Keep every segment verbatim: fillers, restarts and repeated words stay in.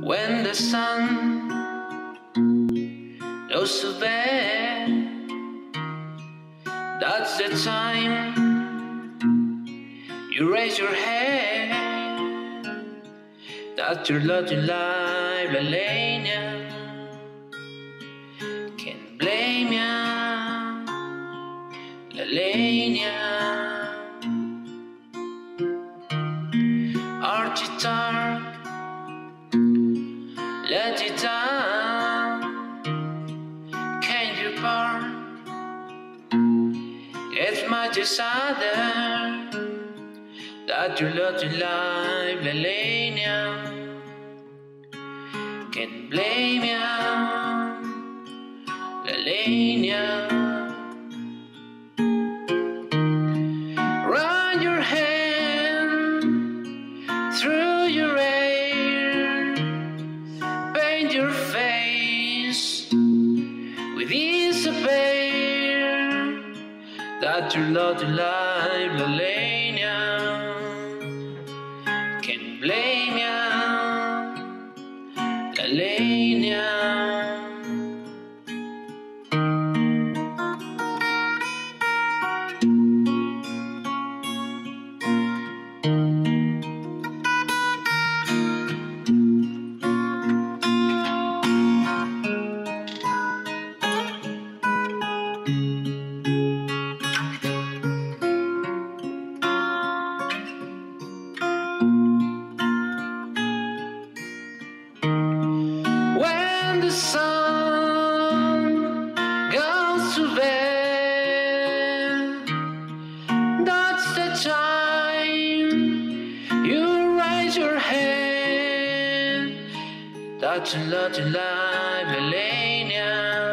When the sun goes to bed, that's the time you raise your head. That's your lot in life, Lalenia. Can't blame ya, Lalenia. Archie Tark, let it down. Can you part? It's my desire that you lot in life, Lalenia. Can't blame ya, Lalenia. Run your hand through your hair, paint your face with despair. That your lot in life, Lalenia. Can't blame ya, Lalenia. When the sun goes to bed, that's the time you raise your head. That's a lot in life, Lalenia.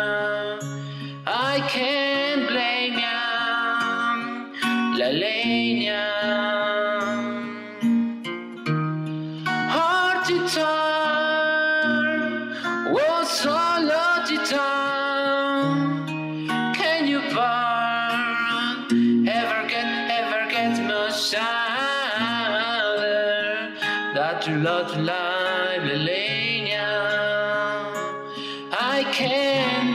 I can't blame ya, Lalenia. Heart to was all of the time. Can you bar ever get, ever get much sadder? That you love to life, Lalenia. I can't